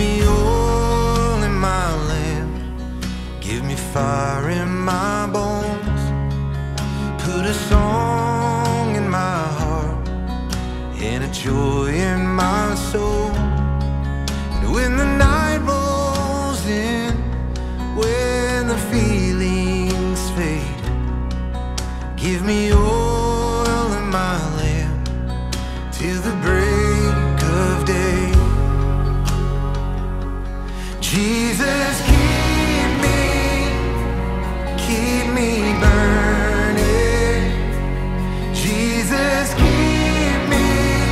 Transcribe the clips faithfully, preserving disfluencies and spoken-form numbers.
me oil in my lamp, give me fire in my bones, put a song in my heart and a joy in my soul. And when the night rolls in, when the feelings fade, give me oil in my lamp till the break of day. Jesus, keep me, keep me burning. Jesus, keep me,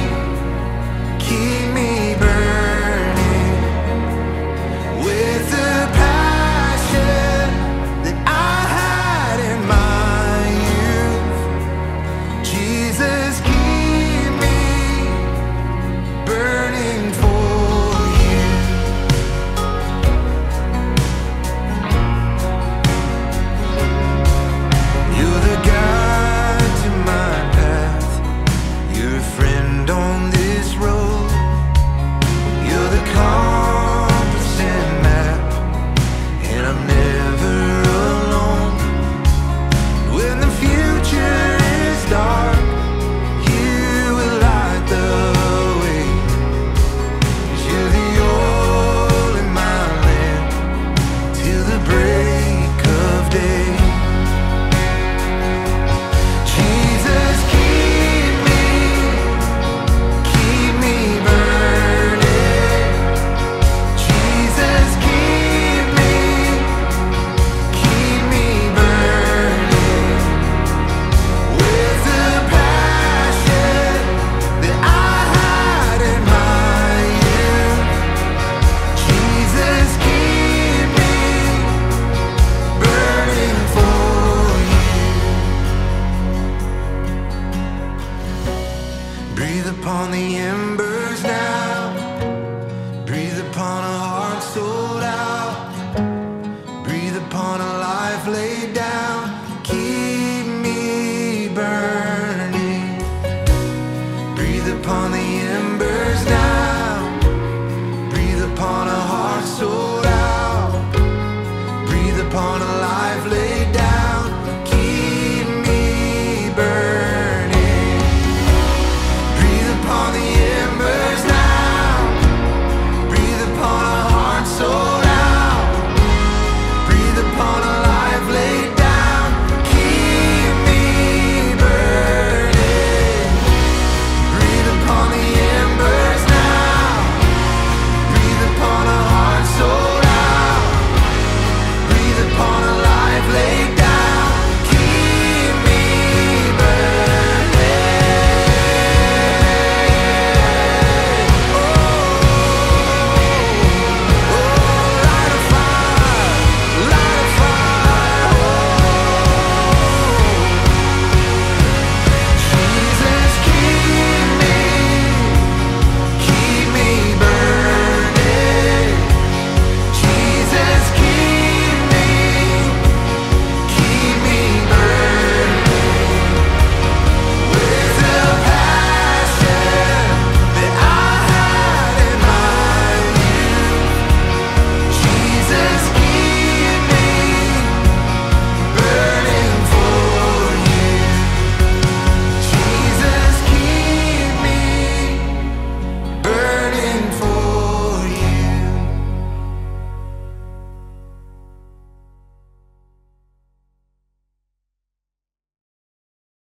keep me burning with the passion that I had in my youth. Jesus, keep me burning for you. You're the guide to my path, you're a friend on this road, you're the compass and map, and I'm never alone. When the future is dark, you will light the way. 'Cause you're the oil in my lamp till the break of day. Jesus, keep me, keep me burning. Jesus, keep me, keep me burning with the passion that I had in my youth. Jesus, keep me burning for you. Breathe upon the embers now, breathe upon a heart sold out, breathe upon a life laid down. Keep me burning. Breathe upon the embers now, breathe upon a heart sold out, breathe upon a